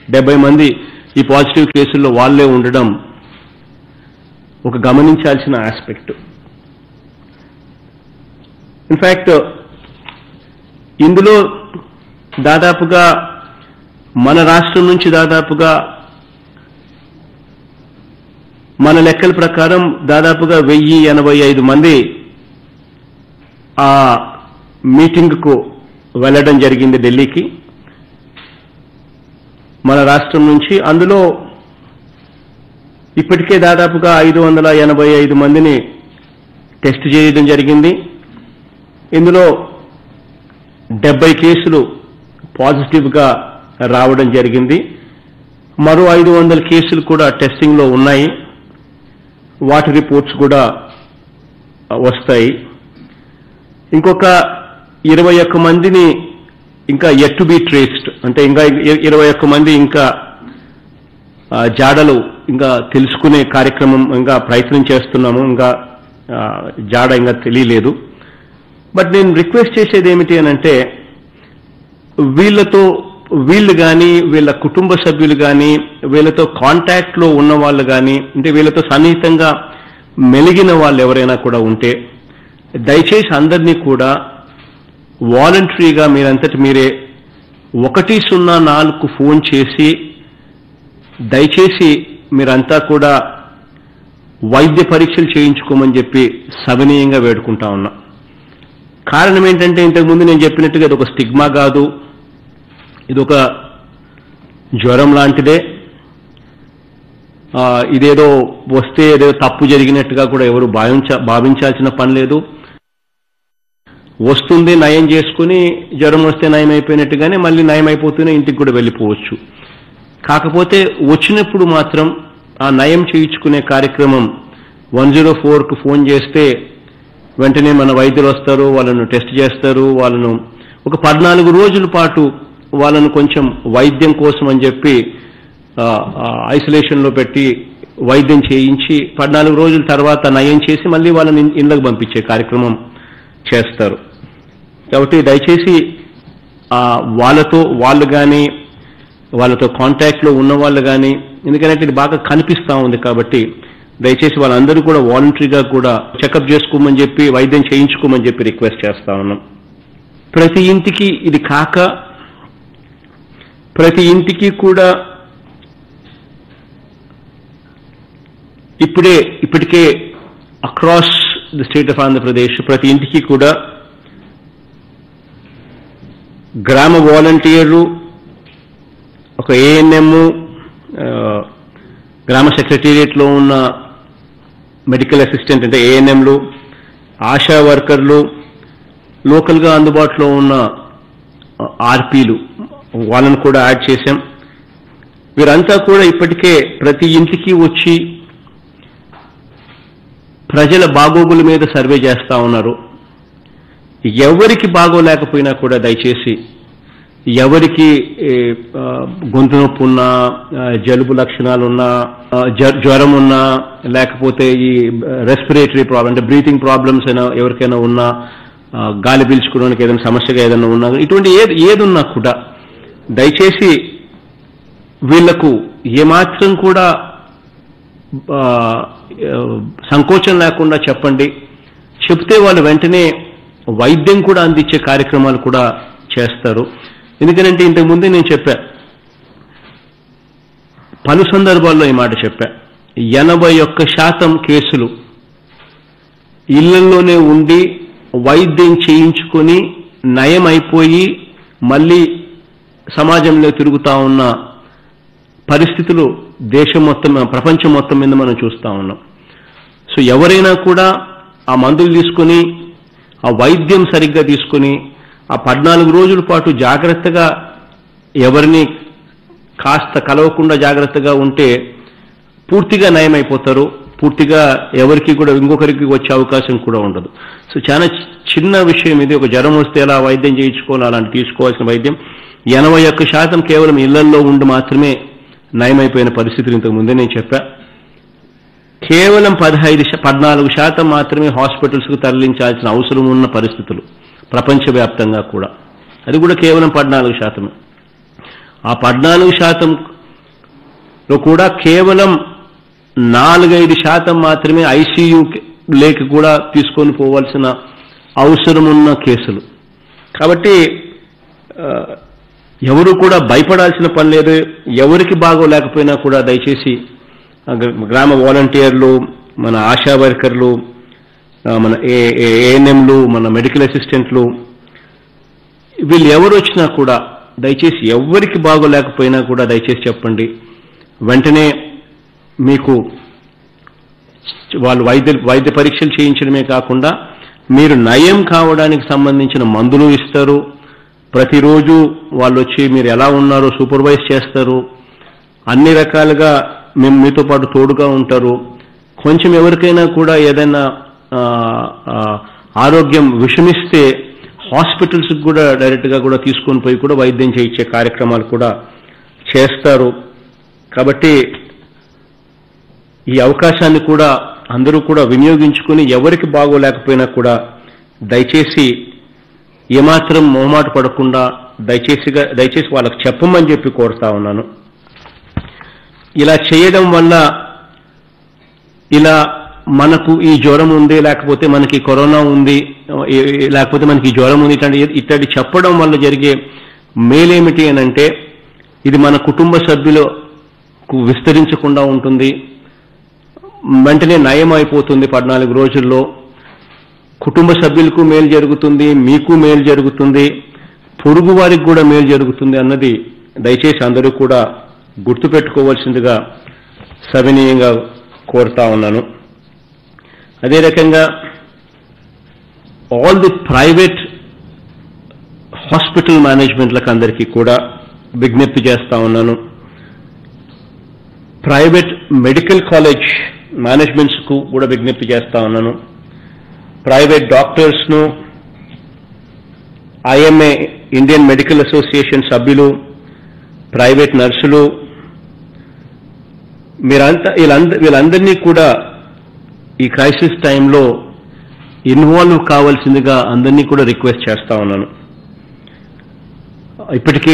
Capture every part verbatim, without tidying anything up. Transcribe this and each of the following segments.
డెబ్బై మంది ఈ పాజిటివ్ కేసుల్లో వాళ్ళే ఉండడం ఒక గమనించాల్సిన ఆస్పెక్ట్. ఇన్ఫ్యాక్ట్ ఇందులో దాదాపుగా మన రాష్ట్రం నుంచి దాదాపుగా మన లెక్కల ప్రకారం దాదాపుగా వెయ్యి ఎనభై ఐదు మంది ఆ మీటింగ్కు వెళ్ళడం జరిగింది ఢిల్లీకి మన రాష్ట్రం నుంచి. అందులో ఇప్పటికే దాదాపుగా ఐదు వందల ఎనభై ఐదు మందిని టెస్ట్ చేయడం జరిగింది. ఇందులో డెబ్బై కేసులు పాజిటివ్గా రావడం జరిగింది. మరో ఐదు వందల కేసులు కూడా టెస్టింగ్లో ఉన్నాయి. వాటి రిపోర్ట్స్ కూడా వస్తాయి. ఇంకొక ఇరవై ఒక్క మందిని ఇంకా ఎట్ టు బి ట్రేస్డ్, అంటే ఇంకా ఇరవై ఒక్క మంది ఇంకా జాడలు ఇంకా తెలుసుకునే కార్యక్రమం ఇంకా ప్రయత్నం చేస్తున్నాము. ఇంకా జాడ ఇంకా తెలియలేదు. బట్ నేను రిక్వెస్ట్ చేసేది ఏమిటి అని అంటే, వీళ్ళతో వీళ్ళు కానీ వీళ్ళ కుటుంబ సభ్యులు కానీ వీళ్ళతో కాంటాక్ట్లో ఉన్న వాళ్ళు కానీ, అంటే వీళ్ళతో సన్నిహితంగా మెలిగిన వాళ్ళు ఎవరైనా కూడా ఉంటే దయచేసి అందరినీ కూడా వాలంటరీగా మీరంతటి మీరే ఒకటి సున్నా నాలుగు ఫోన్ చేసి దయచేసి మీరంతా కూడా వైద్య పరీక్షలు చేయించుకోమని చెప్పి సవినీయంగా వేడుకుంటా ఉన్నా. కారణం ఏంటంటే, ఇంతకుముందు నేను చెప్పినట్టుగా ఇది ఒక స్టిగ్మా కాదు, ఇది ఒక జ్వరం లాంటిదే. ఇదేదో వస్తే ఏదో తప్పు జరిగినట్టుగా కూడా ఎవరు భావించ భావించాల్సిన పని లేదు. వస్తుంది, నయం చేసుకుని జ్వరం వస్తే నయం అయిపోయినట్టుగానే మళ్ళీ నయం అయిపోతూనే ఇంటికి కూడా వెళ్ళిపోవచ్చు. కాకపోతే వచ్చినప్పుడు మాత్రం ఆ నయం చేయించుకునే కార్యక్రమం వన్ జీరో ఫోర్కు ఫోన్ చేస్తే వెంటనే మన వైద్యులు వస్తారు, వాళ్ళను టెస్ట్ చేస్తారు. వాళ్ళను ఒక పద్నాలుగు రోజుల పాటు వాళ్ళను కొంచెం వైద్యం కోసం అని చెప్పి ఐసోలేషన్లో పెట్టి వైద్యం చేయించి పద్నాలుగు రోజుల తర్వాత నయం చేసి మళ్ళీ వాళ్ళని ఇళ్లకు పంపించే కార్యక్రమం చేస్తారు. కాబట్టి దయచేసి వాళ్ళతో వాళ్ళు కానీ వాళ్ళతో కాంటాక్ట్లో ఉన్న వాళ్ళు కానీ, ఎందుకంటే ఇది బాగా కనిపిస్తూ ఉంది కాబట్టి దయచేసి వాళ్ళందరూ కూడా వాలంటరీగా కూడా చెకప్ చేసుకోమని చెప్పి వైద్యం చేయించుకోమని చెప్పి రిక్వెస్ట్ చేస్తా ఉన్నాం. ప్రతి ఇంటికి ఇది కాక ప్రతి ఇంటికి కూడా ఇప్పుడే ఇప్పటికే across the state of Andhra Pradesh ప్రతి ఇంటికి కూడా గ్రామ వాలంటీర్లు, ఒక ఏఎన్ఎం, గ్రామ సెక్రటేరియట్లో ఉన్న మెడికల్ అసిస్టెంట్ అంటే ఏఎన్ఎంలు, ఆశా వర్కర్లు, లోకల్గా అందుబాటులో ఉన్న ఆర్పీలు వాళ్ళను కూడా యాడ్ చేశాం. వీరంతా కూడా ఇప్పటికే ప్రతి ఇంటికి వచ్చి ప్రజల బాగోగుల మీద సర్వే చేస్తా ఉన్నారు. ఎవరికి బాగోలేకపోయినా కూడా దయచేసి ఎవరికి గొంతు నొప్పి ఉన్నా, జలుబు లక్షణాలున్నా, జ్వరం ఉన్నా, లేకపోతే ఈ రెస్పిరేటరీ ప్రాబ్లం అంటే బ్రీతింగ్ ప్రాబ్లమ్స్ అయినా ఎవరికైనా ఉన్నా, గాలి పీల్చుకోవడానికి ఏదైనా సమస్యగా ఏదైనా ఉన్నా, ఇటువంటి ఏది ఏదున్నా కూడా దయచేసి వీళ్లకు ఏమాత్రం కూడా సంకోచం లేకుండా చెప్పండి. చెప్తే వాళ్ళు వెంటనే వైద్యం కూడా అందించే కార్యక్రమాలు కూడా చేస్తారు. ఎందుకంటే ఇంతకుముందే నేను చెప్పా, పలు సందర్భాల్లో ఈ మాట చెప్పా, ఎనభై ఒక్క శాతం కేసులు ఇళ్లలోనే ఉండి వైద్యం చేయించుకొని నయం అయిపోయి మళ్ళీ సమాజంలో తిరుగుతా ఉన్న పరిస్థితులు దేశం మొత్తం ప్రపంచం మొత్తం మీద మనం చూస్తూ ఉన్నాం. సో ఎవరైనా కూడా ఆ మందులు తీసుకొని ఆ వైద్యం సరిగ్గా తీసుకొని ఆ పద్నాలుగు రోజుల పాటు జాగ్రత్తగా ఎవరిని కాస్త కలవకుండా జాగ్రత్తగా ఉంటే పూర్తిగా నయమైపోతారు. పూర్తిగా ఎవరికి కూడా ఇంకొకరికి వచ్చే అవకాశం కూడా ఉండదు. సో చాలా చిన్న విషయం ఇది. ఒక జ్వరం వస్తే ఎలా వైద్యం చేయించుకోవాలి, అలాంటి తీసుకోవాల్సిన వైద్యం ఎనభై ఒక్క శాతం కేవలం ఇళ్లల్లో ఉండి మాత్రమే నయమైపోయిన పరిస్థితులు ఇంతకు ముందే నేను చెప్పా. కేవలం పదహైదు పద్నాలుగు శాతం మాత్రమే హాస్పిటల్స్కు తరలించాల్సిన అవసరం ఉన్న పరిస్థితులు ప్రపంచవ్యాప్తంగా కూడా, అది కూడా కేవలం పద్నాలుగు శాతమే. ఆ పద్నాలుగు శాతం లో కూడా కేవలం నాలుగైదు శాతం మాత్రమే ఐసీయూ లేక కూడా తీసుకొని పోవాల్సిన అవసరం ఉన్న కేసులు. కాబట్టి ఎవరు కూడా భయపడాల్సిన పని లేదు. ఎవరికి బాగోలేకపోయినా కూడా దయచేసి గ్రామ వాలంటీర్లు, మన ఆశా వర్కర్లు, మన ఏఎన్ఎంలు, మన మెడికల్ అసిస్టెంట్లు, వీళ్ళు ఎవరు వచ్చినా కూడా దయచేసి ఎవరికి బాగోలేకపోయినా కూడా దయచేసి చెప్పండి. వెంటనే మీకు వాళ్ళు వైద్య వైద్య పరీక్షలు చేయించడమే కాకుండా మీరు నయం కావడానికి సంబంధించిన మందులు ఇస్తారు. ప్రతిరోజు వాళ్ళు వచ్చి మీరు ఎలా ఉన్నారో సూపర్వైజ్ చేస్తారు. అన్ని రకాలుగా మేము మీతో పాటు తోడుగా ఉంటారు. కొంచెం ఎవరికైనా కూడా ఏదైనా ఆరోగ్యం విషమిస్తే హాస్పిటల్స్కి కూడా డైరెక్ట్గా కూడా తీసుకొని పోయి కూడా వైద్యం చేయించే కార్యక్రమాలు కూడా చేస్తారు. కాబట్టి ఈ అవకాశాన్ని కూడా అందరూ కూడా వినియోగించుకుని ఎవరికి బాగోలేకపోయినా కూడా దయచేసి ఏమాత్రం మొహమాట పడకుండా దయచేసిగా దయచేసి వాళ్ళకి చెప్పమని చెప్పి కోరుతా ఉన్నాను. ఇలా చేయడం వల్ల ఇలా మనకు ఈ జ్వరం ఉంది, లేకపోతే మనకి కరోనా ఉంది, లేకపోతే మనకి జ్వరం ఉంది ఇట్లాంటి ఇట్లాంటి చెప్పడం వల్ల జరిగే మేలేమిటి అని అంటే ఇది మన కుటుంబ సభ్యులకు విస్తరించకుండా ఉంటుంది. వెంటనే నయం అయిపోతుంది. పద్నాలుగు రోజుల్లో కుటుంబ సభ్యులకు మేలు జరుగుతుంది, మీకు మేలు జరుగుతుంది, పొరుగు వారికి కూడా మేలు జరుగుతుంది అన్నది దయచేసి అందరూ కూడా గుర్తుపెట్టుకోవాల్సిందిగా సవినీయంగా కోరుతా ఉన్నాను. అదే రకంగా ఆల్ ది ప్రైవేట్ హాస్పిటల్ మేనేజ్మెంట్లకు అందరికీ కూడా విజ్ఞప్తి చేస్తా ఉన్నాను. ప్రైవేట్ మెడికల్ కాలేజ్ మేనేజ్మెంట్స్కు కూడా విజ్ఞప్తి చేస్తా ఉన్నాను. ప్రైవేట్ డాక్టర్స్ను, ఐఎంఏ ఇండియన్ మెడికల్ అసోసియేషన్ సభ్యులు, ప్రైవేట్ నర్సులు, మీరంతా వీళ్ళంద వీళ్ళందరినీ కూడా ఈ క్రైసిస్ టైంలో ఇన్వాల్వ్ కావాల్సిందిగా అందరినీ కూడా రిక్వెస్ట్ చేస్తా ఉన్నాను. ఇప్పటికే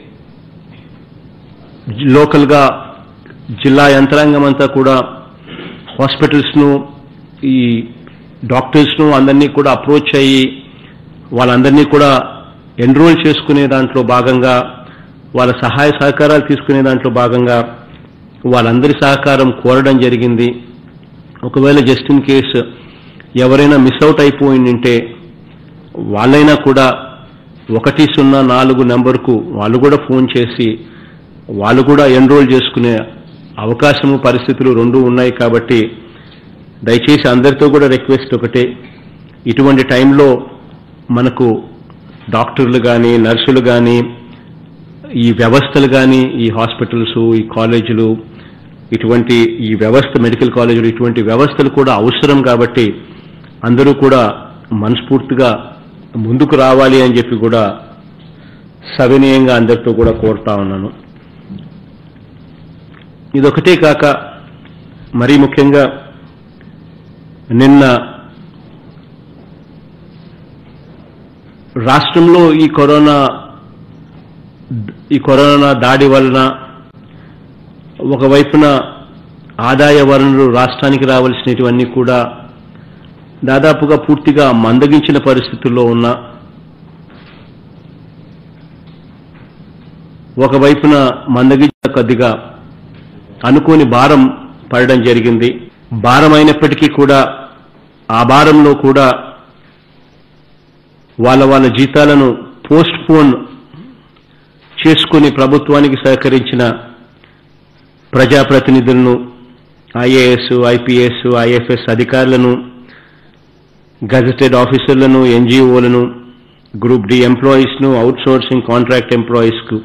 లోకల్గా జిల్లా యంత్రాంగం అంతా కూడా హాస్పిటల్స్ను, ఈ డాక్టర్స్ను అందరినీ కూడా అప్రోచ్ అయ్యి వాళ్ళందరినీ కూడా ఎన్రోల్ చేసుకునే దాంట్లో భాగంగా, వాళ్ళ సహాయ సహకారాలు తీసుకునే దాంట్లో భాగంగా వాళ్ళందరి సహకారం కోరడం జరిగింది. ఒకవేళ జస్ట్ ఇన్ కేస్ ఎవరైనా మిస్ అవుట్ అయిపోయిందంటే వాళ్ళైనా కూడా ఒకటి సున్నా నాలుగు నెంబర్కు వాళ్ళు కూడా ఫోన్ చేసి వాళ్ళు కూడా ఎన్రోల్ చేసుకునే అవకాశము, పరిస్థితులు రెండు ఉన్నాయి. కాబట్టి దయచేసి అందరితో కూడా రిక్వెస్ట్ ఒకటే, ఇటువంటి టైంలో మనకు డాక్టర్లు కానీ, నర్సులు కానీ, ఈ వ్యవస్థలు కానీ, ఈ హాస్పిటల్స్, ఈ కాలేజీలు, ఇటువంటి ఈ వ్యవస్థ మెడికల్ కాలేజీలు, ఇటువంటి వ్యవస్థలు కూడా అవసరం. కాబట్టి అందరూ కూడా మనస్ఫూర్తిగా ముందుకు రావాలి అని చెప్పి కూడా సవినీయంగా అందరితో కూడా కోరుతా ఉన్నాను. ఇదొకటే కాక మరీ ముఖ్యంగా నిన్న రాష్ట్రంలో ఈ కరోనా ఈ కరోనా దాడి వలన ఒకవైపున ఆదాయ వనరులు రాష్ట్రానికి రావాల్సినటువన్నీ కూడా దాదాపుగా పూర్తిగా మందగించిన పరిస్థితుల్లో ఉన్న, ఒకవైపున మందగించిన కొద్దిగా అనుకోని భారం పడడం జరిగింది. భారం అయినప్పటికీ కూడా ఆ భారంలో కూడా వాళ్ళ వాళ్ళ జీతాలను పోస్ట్ పోన్ చేసుకుని ప్రభుత్వానికి సహకరించిన ప్రజాప్రతినిధులను, ఐఏఎస్, ఐపీఎస్, ఐఎఫ్ఎస్ అధికారులను, గజెటెడ్ ఆఫీసర్లను, ఎన్జీఓలను, గ్రూప్ డి ఎంప్లాయీస్ను, అవుట్సోర్సింగ్ కాంట్రాక్ట్ ఎంప్లాయీస్కు,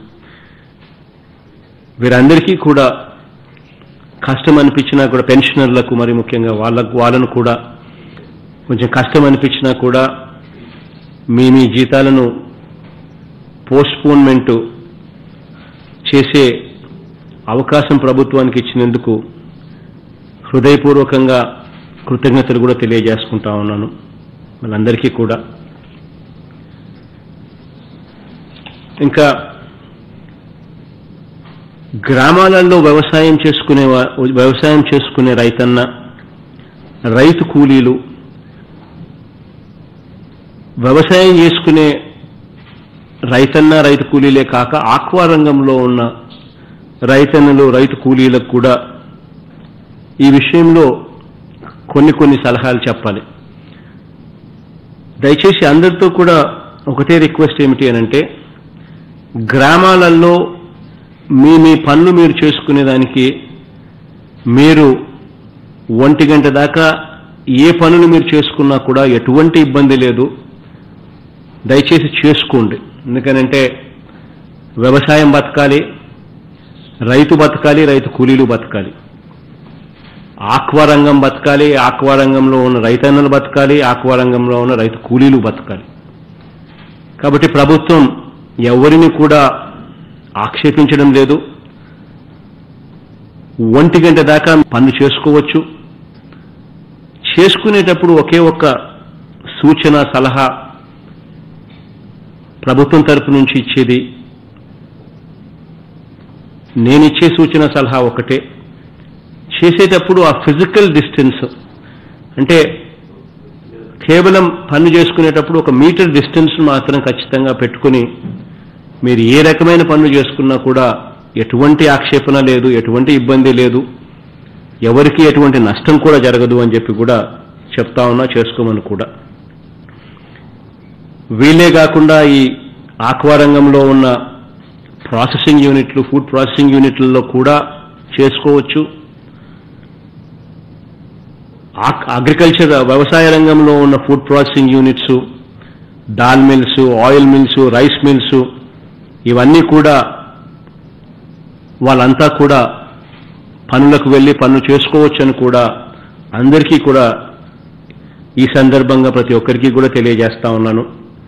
వీరందరికీ కూడా కష్టం అనిపించినా కూడా, పెన్షనర్లకు మరి ముఖ్యంగా వాళ్ళకు వాళ్ళను కూడా కొంచెం కష్టం అనిపించినా కూడా మీ మీ జీతాలను పోస్ట్పోన్మెంట్ చేసే అవకాశం ప్రభుత్వానికి ఇచ్చినందుకు హృదయపూర్వకంగా కృతజ్ఞతలు కూడా తెలియజేసుకుంటా ఉన్నాను వాళ్ళందరికీ కూడా. ఇంకా గ్రామాలలో వ్యవసాయం చేసుకునే వ్యవసాయం చేసుకునే రైతన్న, రైతు కూలీలు, వ్యవసాయం చేసుకునే రైతన్న రైతు కూలీలే కాక ఆక్వా రంగంలో ఉన్న రైతన్నలు రైతు కూలీలకు కూడా ఈ విషయంలో కొన్ని కొన్ని సలహాలు చెప్పాలి. దయచేసి అందరితో కూడా ఒకటే రిక్వెస్ట్ ఏమిటి అనంటే, గ్రామాలలో మీ మీ పనులు మీరు చేసుకునేదానికి మీరు ఒంటి గంట దాకా ఏ పనులు మీరు చేసుకున్నా కూడా ఎటువంటి ఇబ్బంది లేదు. దయచేసి చేసుకోండి. ఎందుకనంటే వ్యవసాయం బతకాలి, రైతు బతకాలి, రైతు కూలీలు బతకాలి, ఆక్వా రంగం బతకాలి, ఆక్వా రంగంలో ఉన్న రైతన్నలు బతకాలి, ఆక్వా రంగంలో ఉన్న రైతు కూలీలు బతకాలి. కాబట్టి ప్రభుత్వం ఎవరిని కూడా ఆక్షేపించడం లేదు. ఒంటి గంట దాకా పనులు చేసుకోవచ్చు. చేసుకునేటప్పుడు ఒకే ఒక్క సూచన సలహా ప్రభుత్వం తరపు నుంచి ఇచ్చేది, నేనిచ్చే సూచన సలహా ఒకటే, చేసేటప్పుడు ఆ ఫిజికల్ డిస్టెన్స్ అంటే కేవలం పని చేసుకునేటప్పుడు ఒక మీటర్ డిస్టెన్స్ మాత్రం ఖచ్చితంగా పెట్టుకుని మీరు ఏ రకమైన పనులు చేసుకున్నా కూడా ఎటువంటి ఆక్షేపణ లేదు, ఎటువంటి ఇబ్బంది లేదు, ఎవరికి ఎటువంటి నష్టం కూడా జరగదు అని చెప్పి కూడా చెప్తా ఉన్నా. చేసుకోమని కూడా. వీళ్ళే కాకుండా ఈ ఆక్వా రంగంలో ఉన్న ప్రాసెసింగ్ యూనిట్లు, ఫుడ్ ప్రాసెసింగ్ యూనిట్లలో కూడా చేసుకోవచ్చు. అగ్రికల్చర్ వ్యవసాయ రంగంలో ఉన్న food processing units, dal mills, oil mills, rice mills, ఇవన్నీ కూడా వాళ్ళంతా కూడా పనులకు వెళ్ళి పనులు చేసుకోవచ్చని కూడా అందరికీ కూడా ఈ సందర్భంగా ప్రతి ఒక్కరికి కూడా తెలియజేస్తా ఉన్నాను.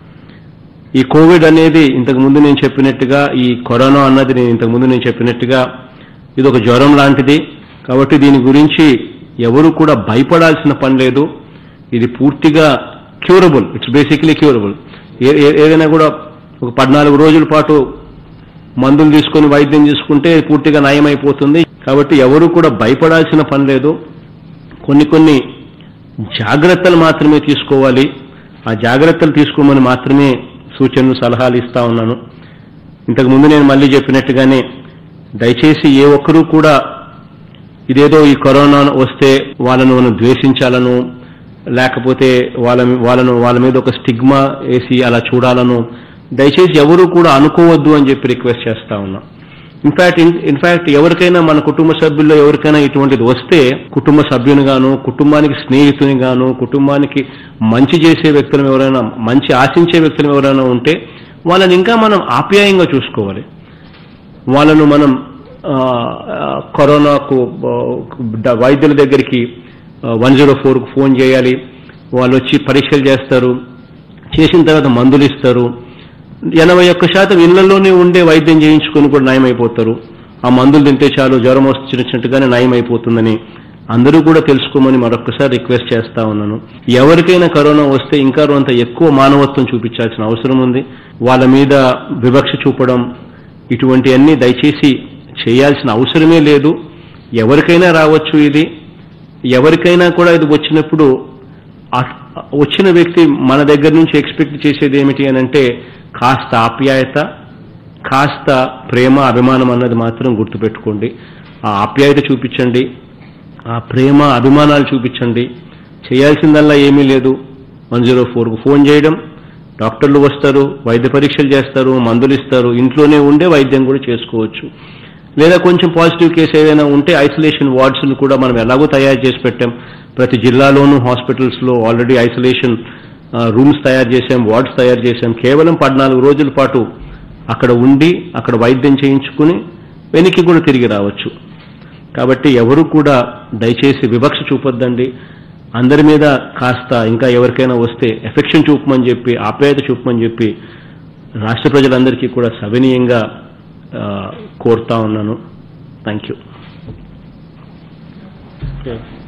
ఈ కోవిడ్ అనేది ఇంతకుముందు నేను చెప్పినట్టుగా, ఈ కరోనా అన్నది నేను ఇంతకుముందు నేను చెప్పినట్టుగా ఇది ఒక జ్వరం లాంటిది. కాబట్టి దీని గురించి ఎవరు కూడా భయపడాల్సిన పని లేదు. ఇది పూర్తిగా క్యూరబుల్. It's basically curable. ఏదైనా కూడా ఒక పద్నాలుగు రోజుల పాటు మందులు తీసుకొని వైద్యం తీసుకుంటే పూర్తిగా నయమైపోతుంది. కాబట్టి ఎవరు కూడా భయపడాల్సిన పని లేదు. కొన్ని కొన్ని జాగ్రత్తలు మాత్రమే తీసుకోవాలి. ఆ జాగ్రత్తలు తీసుకోమని మాత్రమే సూచనలు సలహాలు ఇస్తా ఉన్నాను. ఇంతకుముందు నేను మళ్ళీ చెప్పినట్టుగానే దయచేసి ఏ ఒక్కరూ కూడా ఇదేదో ఈ కరోనా వస్తే వాళ్ళను మనం ద్వేషించాలను, లేకపోతే వాళ్ళ వాళ్ళను వాళ్ళ మీద ఒక స్టిగ్మా వేసి అలా చూడాలను దయచేసి ఎవరూ కూడా అనుకోవద్దు అని చెప్పి రిక్వెస్ట్ చేస్తా ఉన్నా. ఇన్ఫాక్ట్ ఇన్ఫాక్ట్ ఎవరికైనా మన కుటుంబ సభ్యుల్లో ఎవరికైనా ఇటువంటిది వస్తే కుటుంబ సభ్యునిగాను, కుటుంబానికి స్నేహితునిగాను, కుటుంబానికి మంచి చేసే వ్యక్తులు ఎవరైనా, మంచి ఆశించే వ్యక్తులు ఎవరైనా ఉంటే వాళ్ళని ఇంకా మనం ఆప్యాయంగా చూసుకోవాలి. వాళ్ళను మనం కరోనాకు వైద్యుల దగ్గరికి వన్ జీరో ఫోర్కు ఫోన్ చేయాలి. వాళ్ళు వచ్చి పరీక్షలు చేస్తారు, చేసిన తర్వాత మందులు ఇస్తారు. ఎనభై ఒక్క శాతం ఇళ్లలోనే ఉండే వైద్యం చేయించుకొని కూడా నయమైపోతారు. ఆ మందులు తింటే చాలు జ్వరం వచ్చినట్టుగానే నయమైపోతుందని అందరూ కూడా తెలుసుకోమని మరొకసారి రిక్వెస్ట్ చేస్తా ఉన్నాను. ఎవరికైనా కరోనా వస్తే ఇంకా కొంత ఎక్కువ మానవత్వం చూపించాల్సిన అవసరం ఉంది. వాళ్ళ మీద వివక్ష చూపడం ఇటువంటివన్నీ దయచేసి చేయాల్సిన అవసరమే లేదు. ఎవరికైనా రావచ్చు ఇది. ఎవరికైనా కూడా ఇది వచ్చినప్పుడు వచ్చిన వ్యక్తి మన దగ్గర నుంచి ఎక్స్పెక్ట్ చేసేది ఏమిటి అని అంటే కాస్త ఆప్యాయత, కాస్త ప్రేమ, అభిమానం అన్నది మాత్రం గుర్తుపెట్టుకోండి. ఆ ఆప్యాయత చూపించండి, ఆ ప్రేమ అభిమానాలు చూపించండి. చేయాల్సిందల్లా ఏమీ లేదు. వన్ జీరో ఫోర్కు ఫోన్ చేయడం, డాక్టర్లు వస్తారు, వైద్య పరీక్షలు చేస్తారు, మందులు ఇస్తారు. ఇంట్లోనే ఉండే వైద్యం కూడా చేసుకోవచ్చు. లేదా కొంచెం పాజిటివ్ కేసు ఏదైనా ఉంటే ఐసోలేషన్ వార్డ్స్ను కూడా మనం ఎలాగో తయారు చేసి పెట్టాం. ప్రతి జిల్లాలోనూ హాస్పిటల్స్లో ఆల్రెడీ ఐసోలేషన్ రూమ్స్ తయారు చేశాం, వార్డ్స్ తయారు చేశాం. కేవలం పద్నాలుగు రోజుల పాటు అక్కడ ఉండి అక్కడ వైద్యం చేయించుకుని వెనక్కి కూడా తిరిగి రావచ్చు. కాబట్టి ఎవరు కూడా దయచేసి వివక్ష చూపొద్దండి. అందరి మీద కాస్త ఇంకా ఎవరికైనా వస్తే ఎఫెక్షన్ చూపమని చెప్పి, ఆప్యాయత చూపమని చెప్పి రాష్ట్ర ప్రజలందరికీ కూడా సవినీయంగా కోరుతా ఉన్నాను. Thank you.